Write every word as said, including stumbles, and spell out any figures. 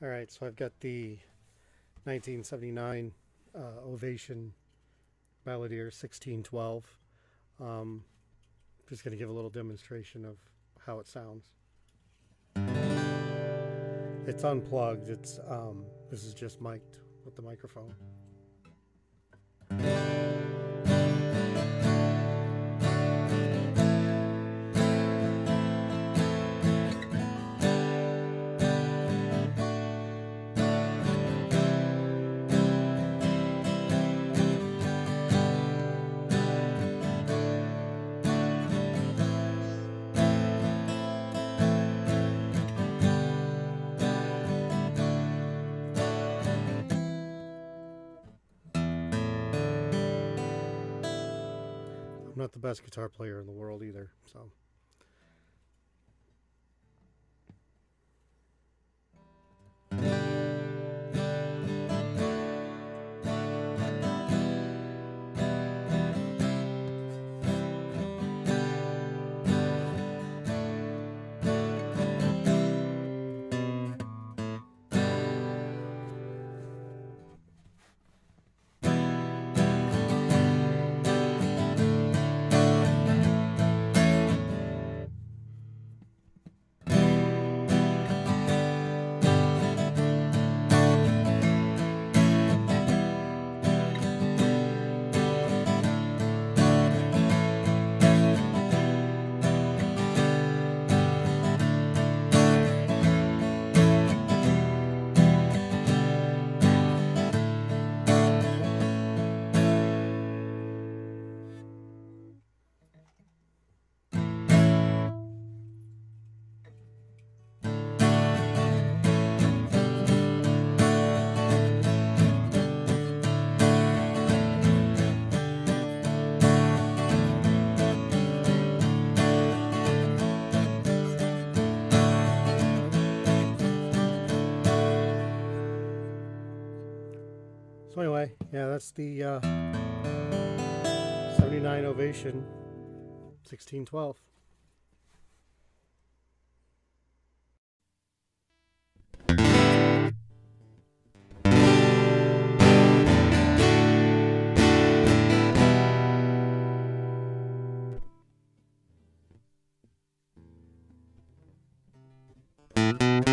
All right, so I've got the nineteen seventy-nine uh, Ovation Balladeer sixteen twelve. Um, just going to give a little demonstration of how it sounds. It's unplugged. It's um, this is just mic'd with the microphone. I'm not the best guitar player in the world either, so. So anyway, yeah, that's the uh, seventy-nine Ovation sixteen twelve. Thank you.